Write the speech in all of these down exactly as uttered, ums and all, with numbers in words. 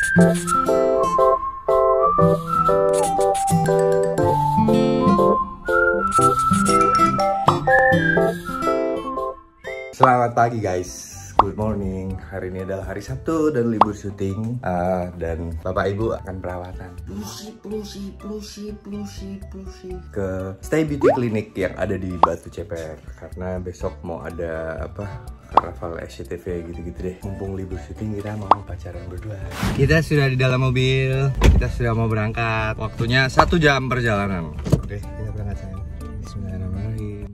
Selamat pagi guys, good morning. Hari ini adalah hari Sabtu dan libur syuting, uh, dan bapak ibu akan perawatan plusi plusi plusi plusi plusi ke Stay Beauty Clinic yang ada di Batu Ceper, karena besok mau ada apa, Karnaval S C T V gitu-gitu deh. Mumpung libur syuting, kita mau pacaran berdua. Kita sudah di dalam mobil, kita sudah mau berangkat. Waktunya satu jam perjalanan. Oke, kita berangkat sayang. Bismillahirrahmanirrahim.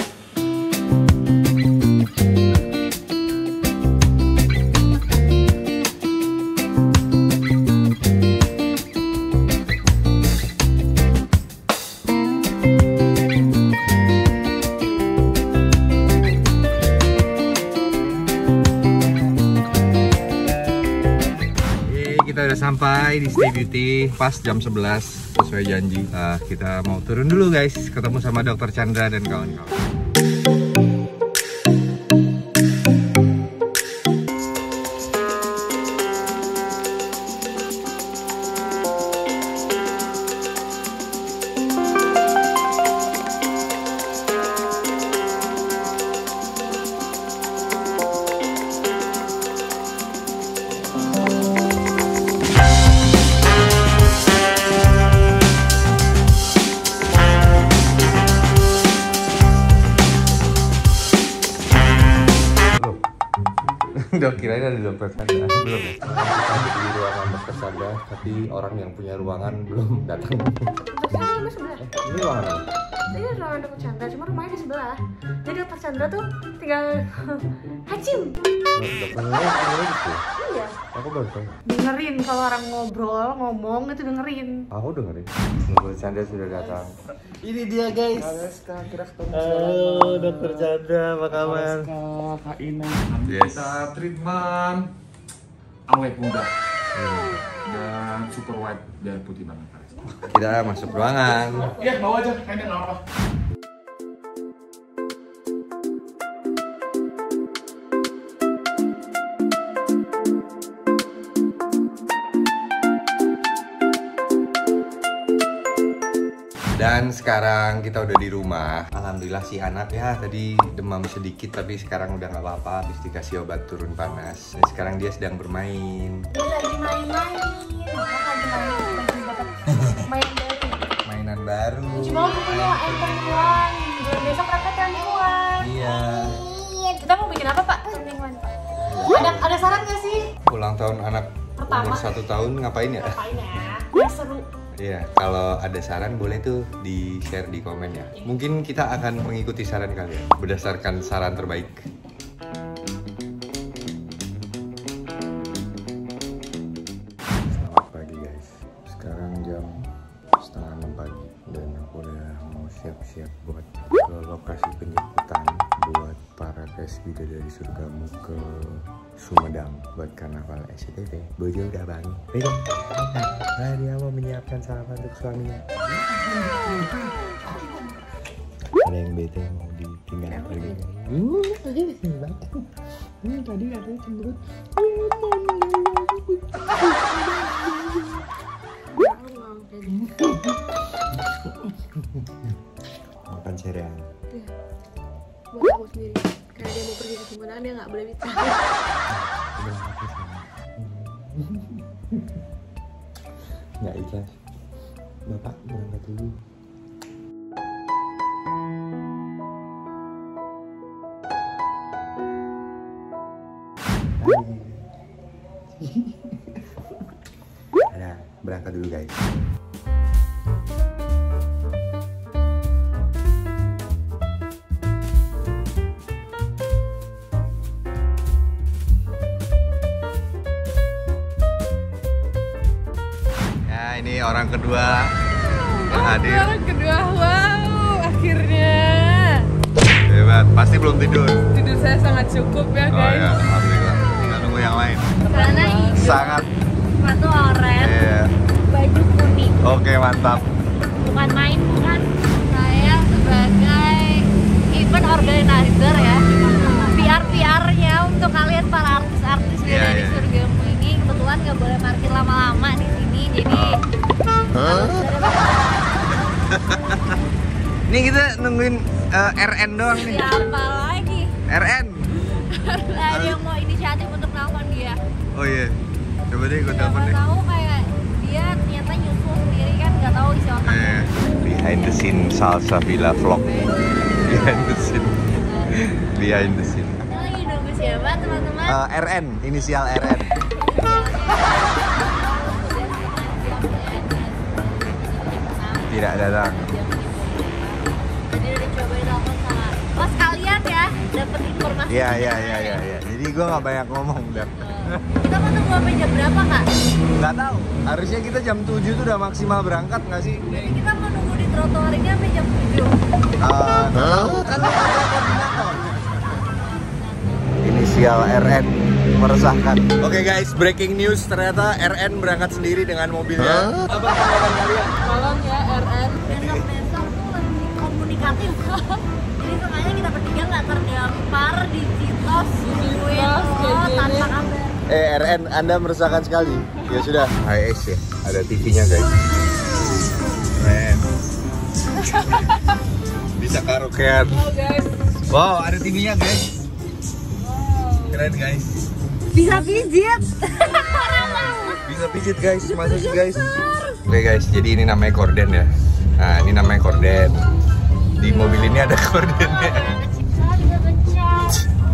Kita udah sampai di Stay Beauty pas jam sebelas sesuai janji. Uh, kita mau turun dulu guys, ketemu sama Dokter Chandra dan kawan-kawan. Udah kirain ada Dokter Chandra, belum ya? Kita di ruangan Dokter Chandra, tapi orang yang punya ruangan belum datang. Dokter Chandra rumah sebelah. Ini ruangan apa? Ini ruangan Dokter Chandra, cuma rumahnya di sebelah. Jadi Dokter Chandra tuh tinggal hacim. Dokter Chandra tinggal di situ? Iya. Aku baru tahu. Dengerin kalau orang ngobrol, ngomong itu dengerin. Aku dengerin. Dokter Chandra sudah datang. Ini dia guys. Halo Dokter Chandra, apa kabar? Kak Ina, Yes. kita treatment awet muda dan super white biar putih banget. Kita masuk ruangan. Iya, bawa aja, kayaknya nggak apa-apa. Dan sekarang kita udah di rumah. Alhamdulillah si anak ya tadi demam sedikit, tapi sekarang udah nggak apa-apa. Habis dikasih obat turun panas. Dan sekarang dia sedang bermain. Dia lagi main-main. Lagi main. Lagi dapat main baru. Mainan baru. Cuma punya empat-empat. Bulan besok berangkat kan mingguan. Iya. Kita mau bikin apa Pak? Mingguan. Ada ada saran nggak sih? Ulang tahun anak Pertama. umur satu tahun ngapain ya? Ngapain ya? Yang seru. Iya, kalau ada saran boleh tuh di share di komen ya. Mungkin kita akan mengikuti saran kalian berdasarkan saran terbaik. Selamat pagi guys. Sekarang jam setengah enam pagi dan aku udah mau siap-siap buat ke lokasi penjemputan buat para guys bidadari surgamu ke Sumedang buat Karnaval S C T V. Bojo udah bangun. Bego. Nah, dia mau menyiapkan sarapan untuk suaminya. Ada yang bete mau ditinggal pergi. Uh, tadi bete banget. Hmm, tadi katanya cemberut. Makan cereal. Buat aku sendiri. Karena dia mau pergi ke Sumedang, dia nggak boleh bicara. Nggak ikhlas. Bapak berangkat dulu. Ada berangkat dulu guys. Ini orang kedua yang hadir. Orang kedua, wow, akhirnya. Hebat, pasti belum tidur. Tidur saya sangat cukup ya Oh guys. ya, alhamdulillah. Tinggal nunggu yang lain. Karena hijau, Sangat. sepatu oranye, Iya. baju kuning. Oke, mantap. Bukan main, bukan. Saya sebagai event organizer ya, P R-P R-nya untuk kalian para artis-artis Iya, dari iya. Surgamu ini kebetulan banget, nggak boleh parkir lama-lama di sini. Jadi Hah? Ini kita nungguin uh, R N doang nih. siapa lagi? R N. Nah, ada yang mau inisiatif untuk nelfon dia. Oh iya. Coba deh gue Siapa telepon deh. tahu kayak dia ternyata nyusul sendiri kan, nggak tahu isi otaknya. Eh, behind the scene Salsa Villa vlog. Behind the scene. Behind the scene. Kita lagi nunggu siapa teman-teman? Uh, R N, inisial R N. Tidak datang. Jadi udah coba telepon sama. Oh sekalian ya, dapet informasi. Iya iya iya iya. Ya. Jadi gue nggak banyak ngomong udah. Kita mau tunggu sampai jam berapa kak? Nggak tahu. Harusnya kita jam tujuh tuh udah maksimal berangkat nggak sih? Jadi kita mau nunggu di trotoar ini sampai jam tujuh. Uh, tahu kan ada koordinator. Inisial R N meresahkan. Oke okay guys, breaking news, ternyata R N berangkat sendiri dengan mobilnya. Huh? Apa tanggapan kalian? Tolong ya R N. Besok-besok tuh lebih komunikatif. Jadi sengaja kita bertiga nggak terdampar di Citos, nungguin lo tanpa kabar. Eh R N, Anda meresahkan sekali. Ya sudah, H S ya. Ada T V-nya guys. Keren. Bisa karaokean. Oh guys. Wow, ada T V-nya guys. Keren guys. Bisa pijit. Bisa pijit guys, masuk guys. Oke guys, jadi ini namanya korden ya. Nah, ini namanya korden. Di mobil ini ada kordennya. Bisa pecah.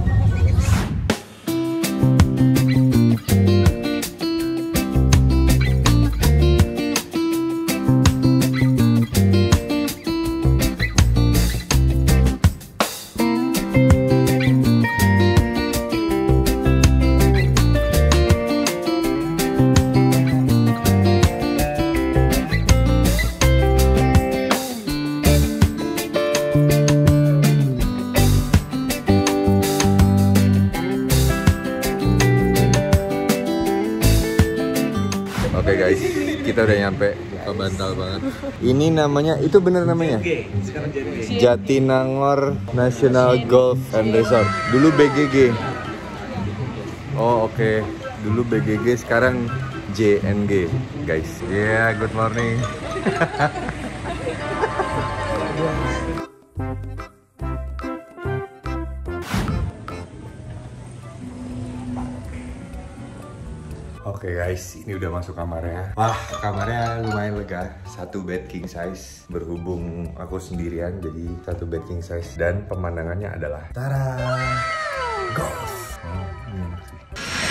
Oke guys, kita udah nyampe. Muka bantal banget. Ini namanya, itu bener namanya? Jatinangor National Golf and Resort. Dulu B G G. Oh oke, okay. Dulu B G G, sekarang J N G guys. Yeah, good morning. Oke okay guys, ini udah masuk kamarnya. Wah, kamarnya lumayan lega. Satu bed king size. Berhubung aku sendirian, jadi satu bed king size. Dan pemandangannya adalah tara, golf. Oh, ini masih.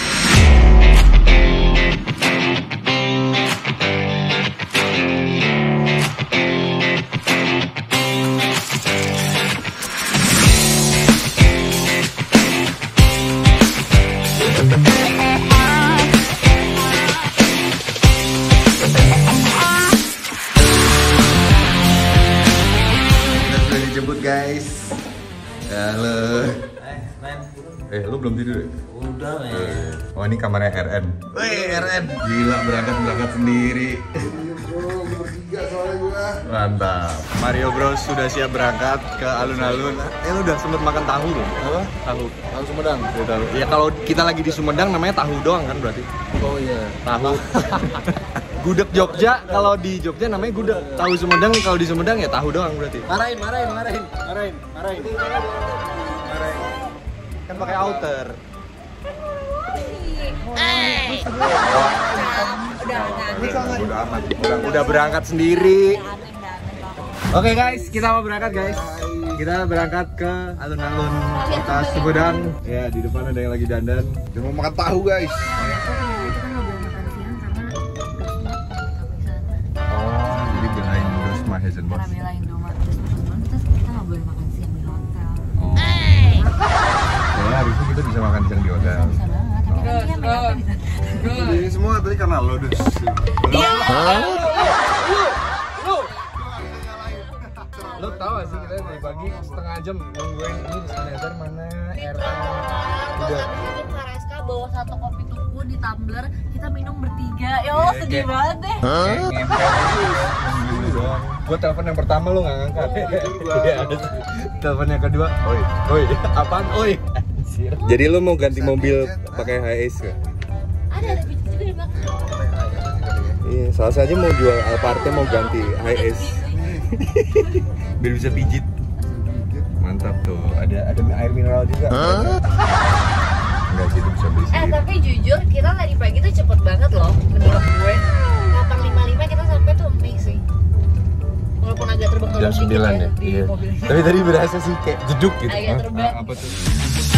Guys, halo. Eh, lu belum tidur ya? Udah, men. Oh, ini kamarnya R N. Wih, R N. Gila, berangkat-berangkat sendiri. Mantap. Mario Bros sudah siap berangkat ke alun-alun. Eh, lu udah sempet makan tahu belum? Apa? Tahu. Tahu Sumedang. Ya, tahu. Ya kalau kita lagi di Sumedang namanya tahu doang kan berarti. Oh iya. Tahu. Gudeg Jogja, kalau di Jogja namanya gudeg. Tahu Sumedang, kalau di Sumedang ya tahu doang berarti. Marahin, marahin, marahin. Marahin, marahin. Marahin. Kan pakai outer. Eh. Udah amat. Udah, udah berangkat sendiri. Oke guys, kita mau berangkat guys. Kita berangkat ke alun-alun kota Sumedang. Ya, di depan ada yang lagi dandan. Dia mau makan tahu guys. Oh, jadi belain terus Mahezen bos. Karena belain Doma terus terus kita nggak boleh makan siang di hotel. Oh. Ya, harusnya kita bisa makan siang di hotel. Bisa banget, tapi kan dia mereka bisa. Ini semua tadi karena lo dus. Iya. Lo tau gak sih kita dari pagi setengah jam nungguin ini di sanitizer mana R N. Udah. Habis itu Kareska bawa satu kopi tuku di tumbler, kita minum bertiga. Ya Allah, Iya, sedih kayak- banget deh. Gue telepon yang pertama lo nggak ngangkat. Iya. Telepon yang kedua, oi, oi, apaan, oi. Jadi lo mau ganti mobil pakai H S nggak? Ada ada juga di belakang. Iya, salah saja mau jual Alphard mau ganti H S. Biar bisa pijit. Mantap tuh. Ada ada air mineral juga. Enggak sih, itu bisa beli Eh sendiri. tapi jujur kita tadi pagi tuh cepet banget loh menurut gue. delapan lima puluh lima kita sampai tuh amazing. Walaupun agak terbengkalai Jam sedikit sembilan ya. di Iya. mobil. Tapi tadi berasa sih kayak jeduk gitu. Agak Hah? terbang. Apa tuh?